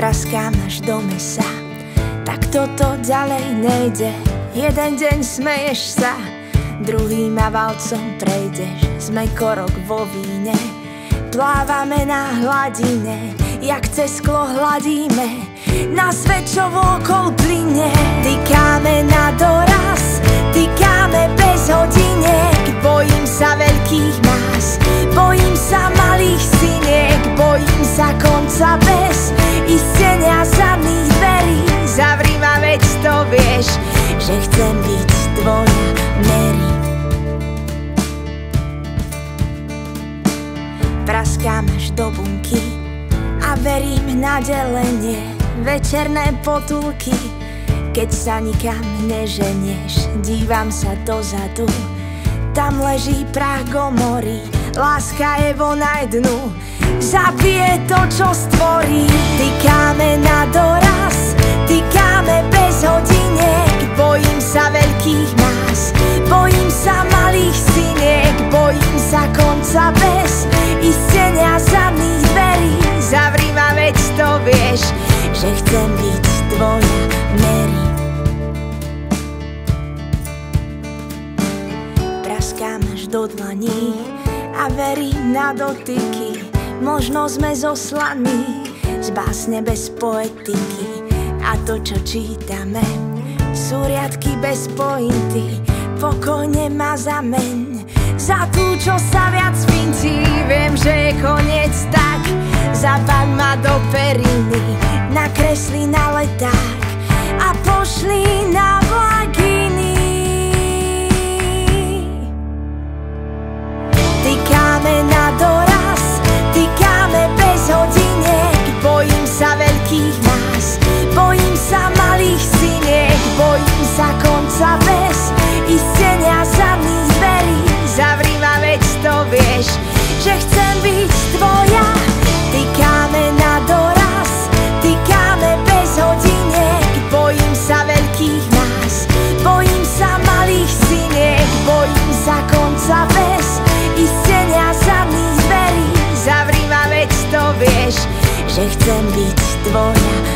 praskám až do mesa. Tak toto ďalej nejde. Jeden deň smeješ sa, druhý ma valcom prejdeš. Sme korok vo víne, plávame na hladine, jak cez sklo hladíme na svet, čo vôkol plyne. Tykáme na doraz, tykáme bez hodiniek. Bojím sa veľkých más, bojím sa malých syniek, bojím sa konca bez istenia zadných dverí. Zavri ma, veď to vieš, že chcem byť tvoja Mary. Praskám až do bunky a verím na delenie, večerné potulky. Keď sa nikam neženieš, dívam sa dozadu, tam leží prach Gomory. Láska je vo najdnu, zabije to, čo stvorí. Tykáme na doraz, tykáme bez hodiniek. Bojím sa veľkých más, bojím sa malých syniek, bojím sa konca bez istenia zadných dverí. Zavri ma, veď to vieš, že chcem byť tvoja Mary. Praskám až do dlaní a verím na dotyky. Možno sme zoslaní z básne bez poetiky. A to, čo čítame, sú riadky bez pointy. Pokojne ma zameň za tú, čo sa viac fincí. Viem, že je koniec, tak zabaň ma do periny, nakresli na leták a pošli na vlakiny. Tykáme na doraz, tykáme bez hodiniek. Bojím sa veľkých más, bojím sa malých syniek, bojím sa konca bez istenia zadných dverí. Zavri ma, veď to vieš, že chcem byť tvoja. Tykáme na doraz, tykáme bez hodiniek. Bojím sa veľkých más, bojím sa malých syniek, bojím sa konca bez istenia zadných dverí. Zavri ma, veď to vieš, že chcem byť tvoja